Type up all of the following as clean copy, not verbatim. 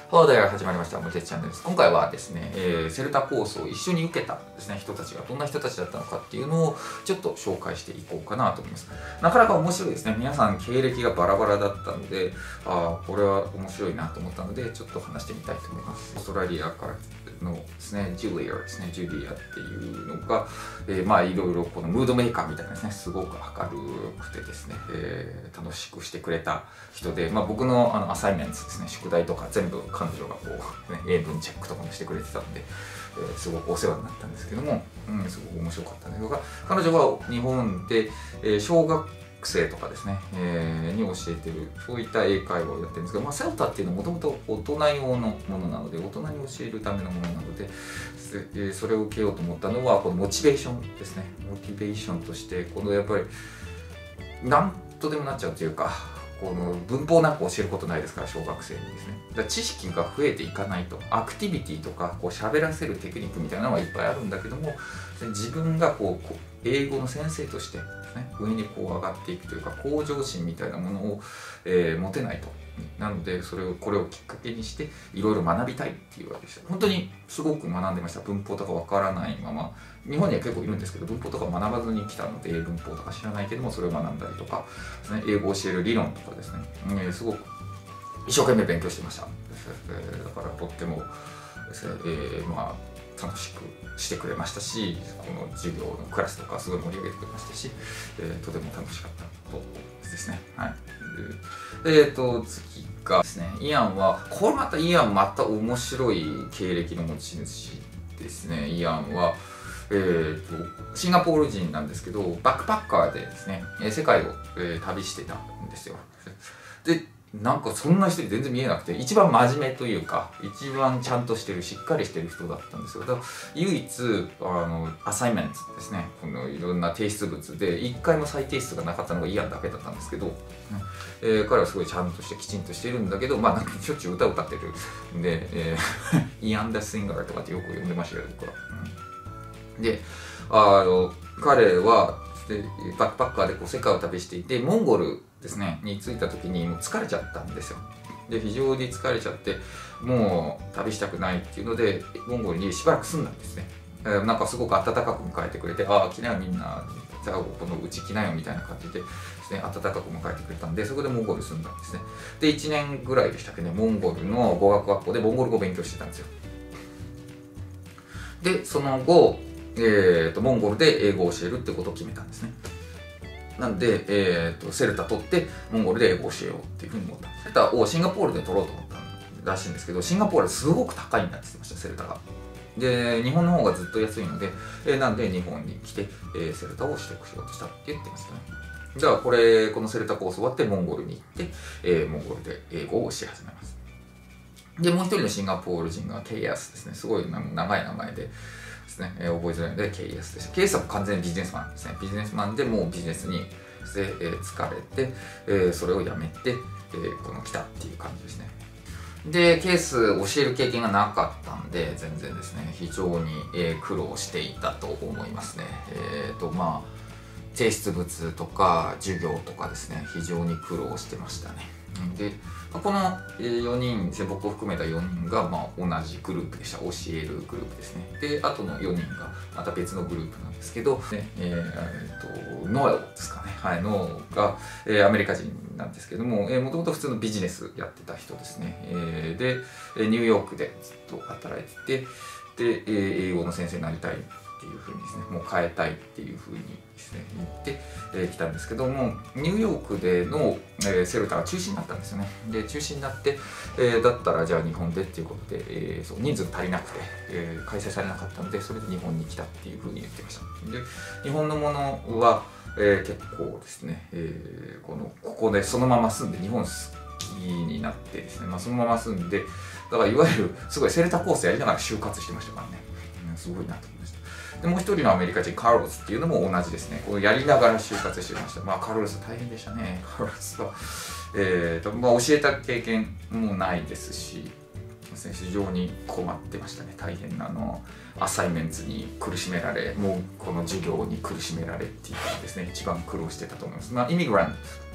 Hello there! 始まりました。もてちチャンネルです。今回はですね、セルタコースを一緒に受けたですね、人たちがどんな人たちだったのかっていうのをちょっと紹介していこうかなと思います。なかなか面白いですね。皆さん経歴がバラバラだったので、これは面白いなと思ったので、ちょっと話してみたいと思います。オーストラリアからのですね、ジュリアですね、ジュリアっていうのが、まあいろいろこのムードメーカーみたいなですね、すごく明るくてですね、楽しくしてくれた人で、まあ僕のアサイメントですね、宿題とか全部彼女がこう、ね、英文チェックとかもしてくれてたんで、すごくお世話になったんですけども、すごく面白かったんですが、彼女は日本で、小学生とかですね、に教えてる、そういった英会話をやってるんですけど、まあ、セルタっていうのはもともと大人用のものなので、大人に教えるためのものなので、それを受けようと思ったのは、このモチベーションですね。モチベーションとして、このやっぱり、なんとでもなっちゃうというか、この文法なく教えることないですから、小学生にですね。だから知識が増えていかないと、アクティビティとか、こう喋らせるテクニックみたいなのはいっぱいあるんだけども、自分がこう英語の先生として上にこう上がっていくというか向上心みたいなものを、持てないと。なのでこれをきっかけにしていろいろ学びたいっていうわけでした。本当にすごく学んでました。文法とかわからないまま、日本には結構いるんですけど、文法とか学ばずに来たので、文法とか知らないけどもそれを学んだりとかですね、英語を教える理論とかですね、すごく一生懸命勉強してました。だからとってもですね、まあ楽しくしてくれましたし、この授業のクラスとかすごい盛り上げてくれましたし、とても楽しかったとですね。はい。次がですね、イアンは、これまたイアンまた面白い経歴の持ち主ですね。イアンは、シンガポール人なんですけど、バックパッカーでですね、世界を、旅してたんですよ。でなんかそんな人に全然見えなくて、一番真面目というか、一番ちゃんとしてる、しっかりしてる人だったんですよ。だから唯一アサイメントですね、このいろんな提出物で一回も再提出がなかったのがイアンだけだったんですけど、彼はすごいちゃんとしてきちんとしてるんだけど、まあなんかしょっちゅう歌を歌ってるんで、イアン・ダ・シンガーとかってよく呼んでましたけど、僕は。で、彼はバックパッカーでこう世界を旅していて、モンゴルですねに着いた時にもう疲れちゃったんですよ。で非常に疲れちゃって、もう旅したくないっていうのでモンゴルにしばらく住んだんですね。なんかすごく温かく迎えてくれて、来なよみんな、じゃあこのうち来なよみたいな感じでですね、温かく迎えてくれたんで、そこでモンゴルに住んだんですね。で1年ぐらいでしたっけね、モンゴルの語学学校でモンゴル語を勉強してたんですよ。でその後モンゴルで英語を教えるってことを決めたんですね。なんで、セルタ取ってモンゴルで英語を教えようっていうふうに思った。セルタをシンガポールで取ろうと思ったらしいんですけど、シンガポールはすごく高いんだって言ってました、セルタが。で、日本の方がずっと安いので、なんで日本に来て、セルタを取得しようとしたって言ってましたね。じゃあこのセルタコース終わってモンゴルに行って、モンゴルで英語を教え始めます。で、もう一人のシンガポール人が KS ですね。すごい長い名前でですね、覚えづらいので KS です。KS は完全にビジネスマンですね。ビジネスマンでもうビジネスに疲れて、それをやめて、来たっていう感じですね。で、ケース教える経験がなかったんで、全然ですね、非常に苦労していたと思いますね。まあ、提出物とか授業とかですね、非常に苦労してましたね。でこの4人、僕を含めた4人がまあ同じグループでした。教えるグループですね。で、あとの4人がまた別のグループなんですけど、ノエですかね。はい、ノエが、アメリカ人なんですけども、もともと普通のビジネスやってた人ですね。で、ニューヨークでずっと働いてて、で、英語の先生になりたいっていうふうにですね、もう変えたいっていうふうにですね、言ってきたんですけども、ニューヨークでのセルタが中止になったんですよね。で、中止になって、だったらじゃあ日本でっていうことで、そう人数足りなくて、開催されなかったので、それで日本に来たっていうふうに言ってました。で、日本のものは、結構ですね、ここでそのまま住んで日本好きになってですね、まあ、そのまま住んで、だからいわゆるすごいセルタコースやりながら就活してましたからね。すごいなと思いました。で、もう一人のアメリカ人、カルロスっていうのも同じですね。こうやりながら就活してました。まあ、カルロス大変でしたね。カルロスは。まあ、教えた経験もないですし、非常に困ってましたね。大変なアサイメントに苦しめられ、もうこの授業に苦しめられっていう感じですね。一番苦労してたと思います。まあ、イミグラント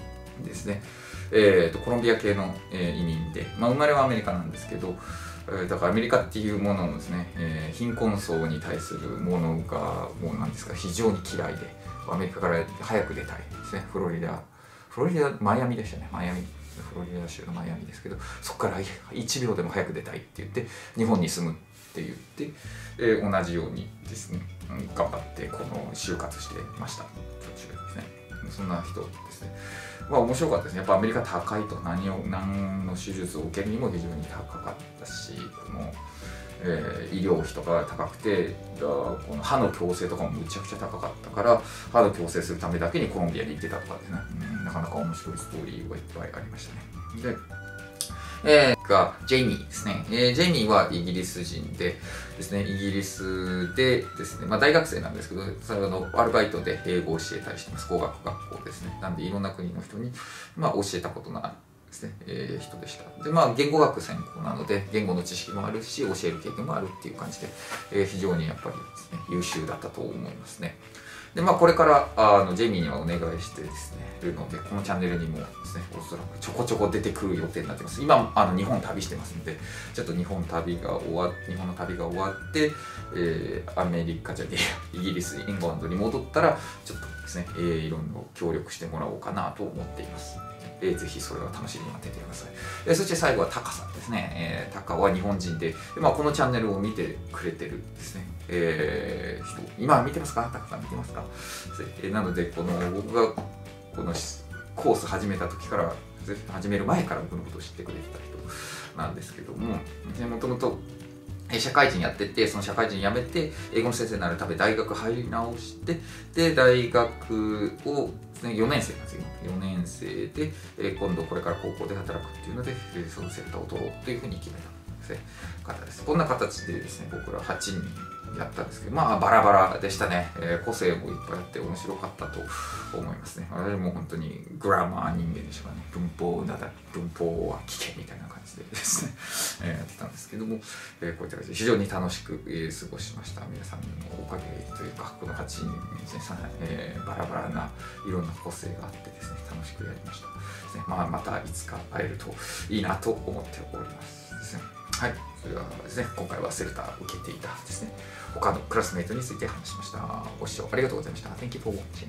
ですね。コロンビア系の、移民で、生まれはアメリカなんですけど、だからアメリカっていうもののですね、貧困層に対するものがもうなんですか、非常に嫌いで、アメリカから早く出たいですね。フロリダ、マイアミでしたね。フロリダ州のマイアミですけど、そこから1秒でも早く出たいって言って日本に住むって言って、同じようにですね、頑張ってこの就活してました。途中ですね。そんな人ですね。面白かったですね。やっぱアメリカ高いと、何の手術を受けるにも非常に高かったし、この、医療費とか高くて、この歯の矯正とかもむちゃくちゃ高かったから、歯の矯正するためだけにコロンビアに行ってたとかですね、なかなか面白いストーリーがいっぱいありましたね。で、ジェイミーですね。ジェイミーはイギリス人でですね、イギリスでですね、大学生なんですけど、それアルバイトで英語を教えたりしてます。語学学校ですね。なんでいろんな国の人に、教えたことのあるですね、人でした。で、言語学専攻なので、言語の知識もあるし、教える経験もあるっていう感じで、非常にやっぱりですね、優秀だったと思いますね。で、これからジェイミーにはお願いしてですね、るので、このチャンネルにもですね、おそらくちょこちょこ出てくる予定になってます。今、日本旅してますので、ちょっと日本の旅が終わって、アメリカじゃねえや、イギリス、イングランドに戻ったら、ちょっとですね、いろんな協力してもらおうかなと思っています。ぜひそれは楽しみに待っていてください。そして最後はタカさんですね。タカは日本人で、このチャンネルを見てくれてるですね、人、今見てますか？タカさん見てますか？なので、僕がこのコース始めた時から、始める前から僕のことを知ってくれてた人なんですけども、もともと社会人やってて、その社会人辞めて、英語の先生になるため大学入り直して、で、大学を4年生なんですよ。4年生で、今度これから高校で働くっていうので、そのセンターを取ろうというふうに決めた方です。こんな形でですね、僕ら8人やったんですけど、バラバラでしたね。個性もいっぱいあって面白かったと思いますね。私も本当にグラマー人間でしょうかね。文法は聞けみたいな感じでですね、やってたんですけども、こういった形で非常に楽しく、過ごしました。皆さんのおかげというか、この8人ですね、バラバラないろんな個性があってですね、楽しくやりましたですね。またいつか会えるといいなと思っておりますですね。はい、それではですね、今回はセルターを受けていたですね、他のクラスメイトについて話しました。ご視聴ありがとうございました。Thank you for watching.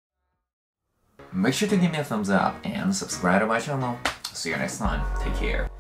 Make sure to give me a thumbs up and subscribe to my channel. See you next time. Take care.